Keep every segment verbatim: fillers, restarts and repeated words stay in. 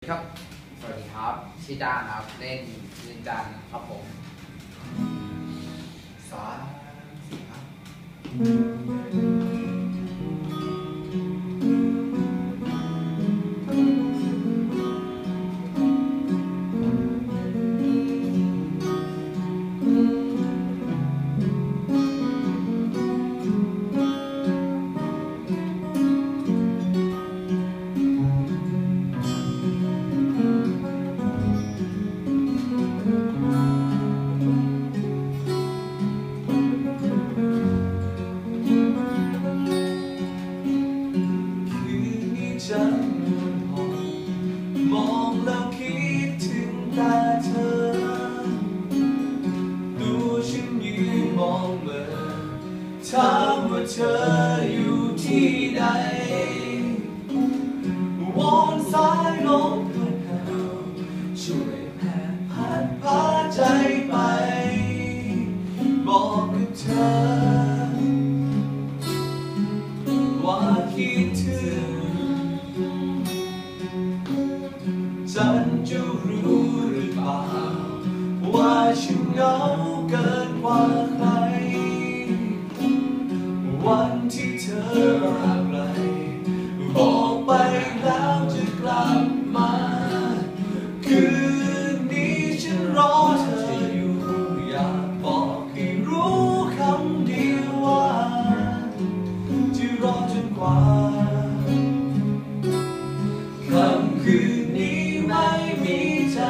ครับสวัสดีครับชื่อจานครับเล่นชื่อจานครับผมสามสี่ครับฉันมองแล้วคิดถึงตาเธอดูฉันยืนมองเมื่อถามว่าเธออยู่ที่ใดวอนสายลมพัดช่วยแผ่พัดพาใจไปบอกกับเธอว่าคิดถึงฉันจะรู้หรือเปล่าว่าฉันเหงาเกินกว่าใครวันที่เธอรักไรบอกไปแล้วจะกลับมาคืนนี้ฉันรอเธออยู่อยากบอกให้รู้คำเดียวว่าจะรอจนกว่าค่ำคืนนี้ไม่มีเธอ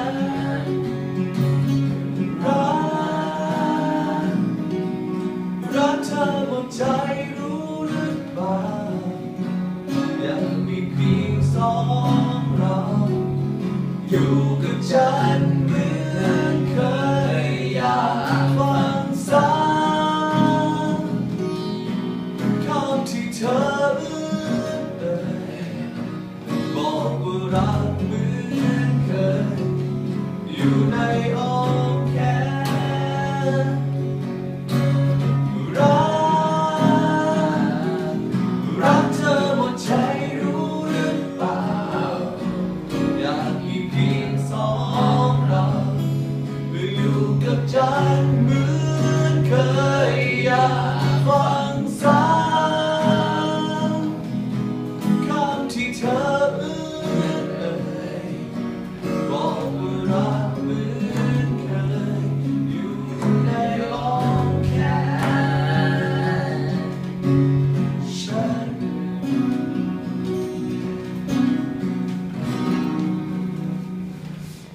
รักรักเธอหมดใจรู้หรือเปล่ายังมีเพียงสองเราอยู่กับฉันเหมือนเคยอยากฟังซ้ำคำที่เธอเอ่ยบอกว่ารักเหมือนเคยอยู่ในอ้อมแขนรักรักเธอหมดใจรู้หรือเปล่าอยากมีเพียงสองเราอยู่กับฉัน